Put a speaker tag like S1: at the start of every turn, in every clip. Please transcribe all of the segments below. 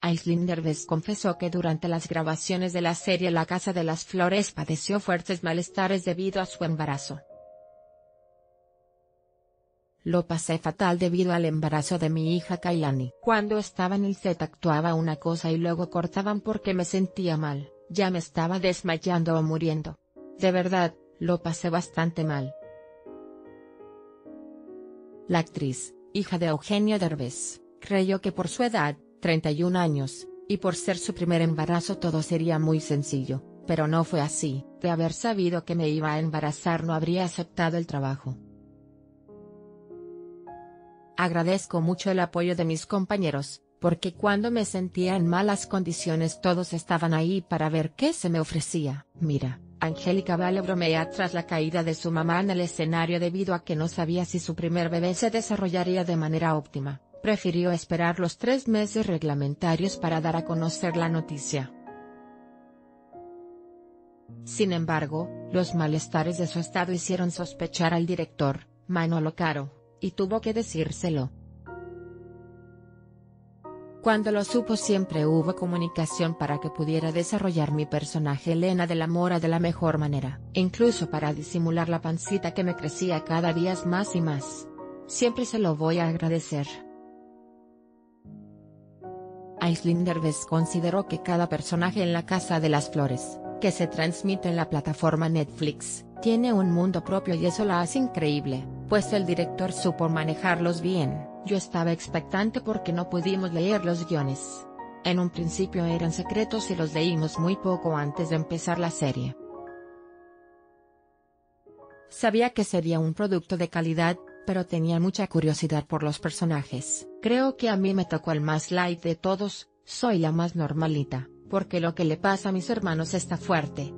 S1: Aislinn Derbez confesó que durante las grabaciones de la serie La Casa de las Flores padeció fuertes malestares debido a su embarazo. Lo pasé fatal debido al embarazo de mi hija Kailani. Cuando estaba en el set actuaba una cosa y luego cortaban porque me sentía mal, ya me estaba desmayando o muriendo. De verdad, lo pasé bastante mal. La actriz, hija de Eugenio Derbez, creyó que por su edad, 31 años, y por ser su primer embarazo todo sería muy sencillo, pero no fue así. De haber sabido que me iba a embarazar no habría aceptado el trabajo. Agradezco mucho el apoyo de mis compañeros, porque cuando me sentía en malas condiciones todos estaban ahí para ver qué se me ofrecía. Mira, Angélica Vale bromea tras la caída de su mamá en el escenario debido a que no sabía si su primer bebé se desarrollaría de manera óptima. Prefirió esperar los 3 meses reglamentarios para dar a conocer la noticia. Sin embargo, los malestares de su estado hicieron sospechar al director, Manolo Caro, y tuvo que decírselo. Cuando lo supo siempre hubo comunicación para que pudiera desarrollar mi personaje Elena de la Mora de la mejor manera, incluso para disimular la pancita que me crecía cada día más y más. Siempre se lo voy a agradecer. Aislinn Derbez consideró que cada personaje en La Casa de las Flores, que se transmite en la plataforma Netflix, tiene un mundo propio y eso la hace increíble, pues el director supo manejarlos bien. Yo estaba expectante porque no pudimos leer los guiones. En un principio eran secretos y los leímos muy poco antes de empezar la serie. Sabía que sería un producto de calidad, pero tenía mucha curiosidad por los personajes. Creo que a mí me tocó el más light de todos, soy la más normalita, porque lo que le pasa a mis hermanos está fuerte.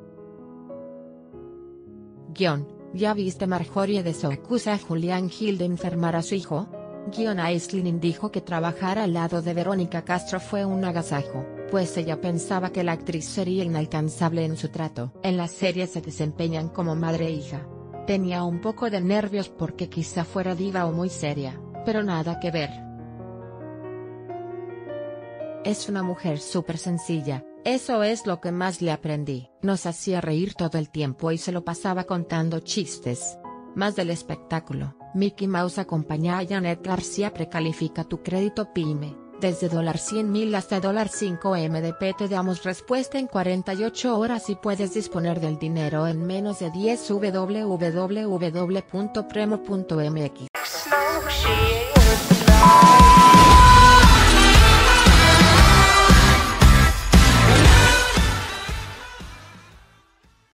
S1: Guión, ¿ya viste Marjorie de Sou acusa a Julián Gil de enfermar a su hijo? Guión Aislinn dijo que trabajar al lado de Verónica Castro fue un agasajo, pues ella pensaba que la actriz sería inalcanzable en su trato. En la serie se desempeñan como madre e hija. Tenía un poco de nervios porque quizá fuera diva o muy seria, pero nada que ver. Es una mujer súper sencilla, eso es lo que más le aprendí. Nos hacía reír todo el tiempo y se lo pasaba contando chistes. Más del espectáculo, Mickey Mouse acompaña a Janet García. Precalifica tu crédito PYME, desde $100,000 hasta $5 MDP te damos respuesta en 48 horas y puedes disponer del dinero en menos de 10. www.premo.mx